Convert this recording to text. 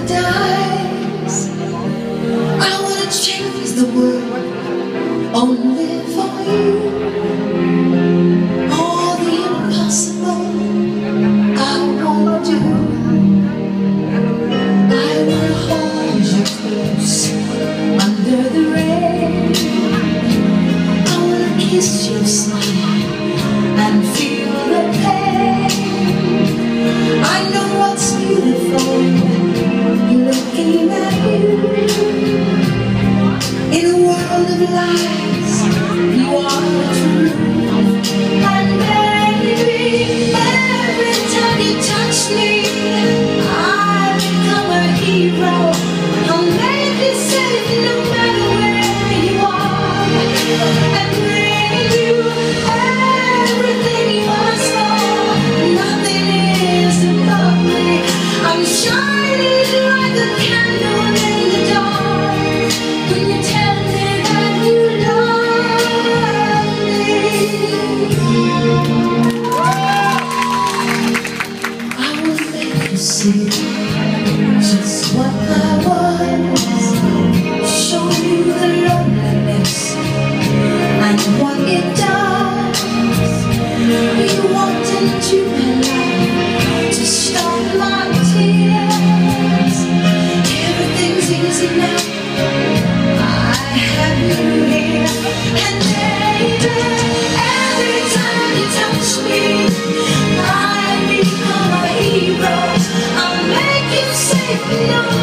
paradise. I wanna change the world only for you. All the impossible I won't do. I will hold you close under the rain. I wanna kiss you, smile and feel the pain. I know what's beautiful looking at you. In a world of lies, you are the truth. And baby, every time you touch me, I become a hero. I'll make you safe no matter where you are, and bring you everything you ask for. Nothing is above me. I'm shining like a candle in the dark when you tell me that you love me. I will make you see just what I was, show you the loneliness and what it does. You walked into my life to stop my tears. Everything's easy now, I have you here. And baby, every time you touch me, I become a hero. I'll make you safe. No